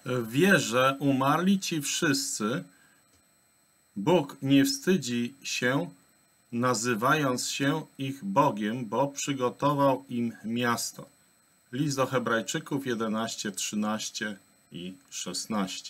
Wie, że umarli ci wszyscy, Bóg nie wstydzi się, nazywając się ich Bogiem, bo przygotował im miasto. List do Hebrajczyków 11, 13 i 16.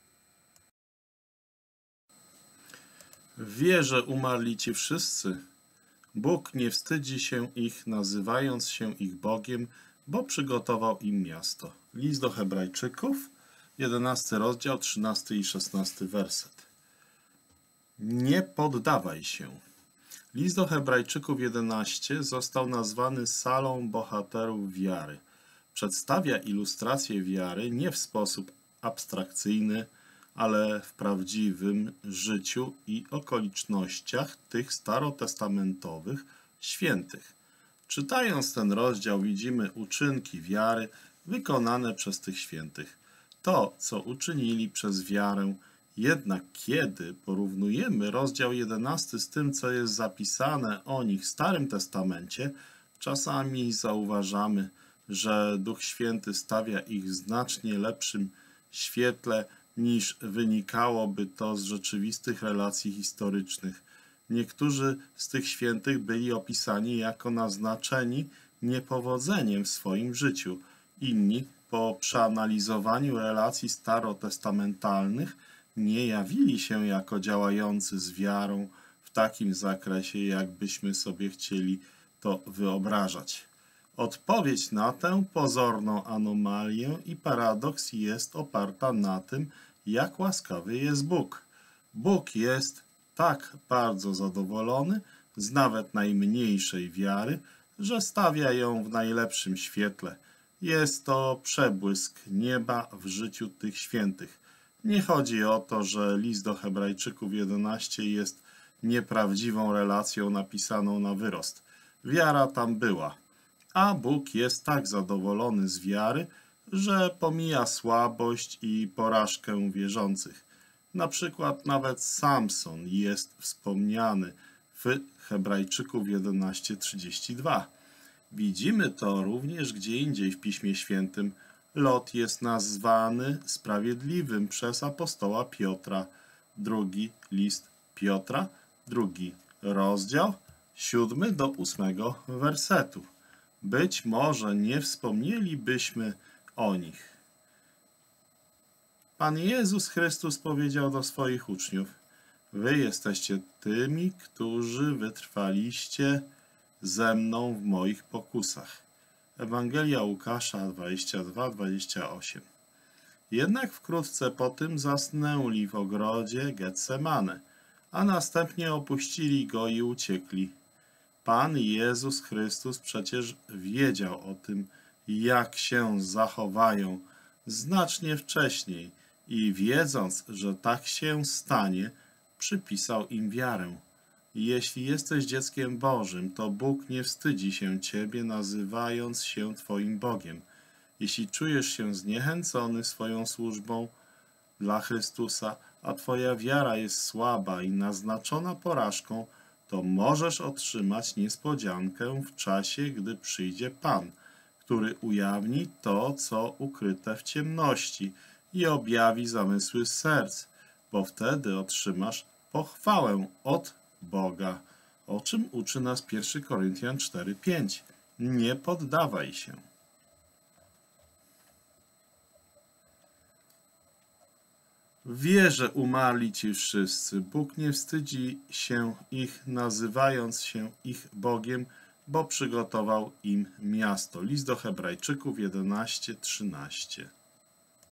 Wie, że umarli ci wszyscy, Bóg nie wstydzi się ich, nazywając się ich Bogiem, bo przygotował im miasto. List do Hebrajczyków, 11 rozdział, 13 i 16 werset. Nie poddawaj się. List do Hebrajczyków 11 został nazwany salą bohaterów wiary. Przedstawia ilustrację wiary nie w sposób abstrakcyjny, ale w prawdziwym życiu i okolicznościach tych starotestamentowych świętych. Czytając ten rozdział, widzimy uczynki wiary wykonane przez tych świętych. To, co uczynili przez wiarę. Jednak kiedy porównujemy rozdział 11 z tym, co jest zapisane o nich w Starym Testamencie, czasami zauważamy, że Duch Święty stawia ich w znacznie lepszym świetle niż wynikałoby to z rzeczywistych relacji historycznych. Niektórzy z tych świętych byli opisani jako naznaczeni niepowodzeniem w swoim życiu. Inni, po przeanalizowaniu relacji starotestamentalnych, nie jawili się jako działający z wiarą w takim zakresie, jakbyśmy sobie chcieli to wyobrażać. Odpowiedź na tę pozorną anomalię i paradoks jest oparta na tym, jak łaskawy jest Bóg. Bóg jest tak bardzo zadowolony z nawet najmniejszej wiary, że stawia ją w najlepszym świetle. Jest to przebłysk nieba w życiu tych świętych. Nie chodzi o to, że list do Hebrajczyków 11 jest nieprawdziwą relacją napisaną na wyrost. Wiara tam była, a Bóg jest tak zadowolony z wiary, że pomija słabość i porażkę wierzących. Na przykład nawet Samson jest wspomniany w Hebrajczyków 11:32. Widzimy to również gdzie indziej w Piśmie Świętym. Lot jest nazwany sprawiedliwym przez apostoła Piotra. Drugi list Piotra, 2 rozdział, 7 do 8 wersetu. Być może nie wspomnielibyśmy o nich. Pan Jezus Chrystus powiedział do swoich uczniów: wy jesteście tymi, którzy wytrwaliście ze mną w moich pokusach. Ewangelia Łukasza 22-28. Jednak wkrótce po tym zasnęli w ogrodzie Getsemane, a następnie opuścili go i uciekli. Pan Jezus Chrystus przecież wiedział o tym, jak się zachowają znacznie wcześniej i wiedząc, że tak się stanie, przypisał im wiarę. Jeśli jesteś dzieckiem Bożym, to Bóg nie wstydzi się ciebie, nazywając się twoim Bogiem. Jeśli czujesz się zniechęcony swoją służbą dla Chrystusa, a twoja wiara jest słaba i naznaczona porażką, to możesz otrzymać niespodziankę w czasie, gdy przyjdzie Pan, który ujawni to, co ukryte w ciemności i objawi zamysły serc, bo wtedy otrzymasz pochwałę od Boga, o czym uczy nas 1 Koryntian 4:5. Nie poddawaj się. Wie, że umarli ci wszyscy. Bóg nie wstydzi się ich, nazywając się ich Bogiem, bo przygotował im miasto. List do Hebrajczyków 11:13.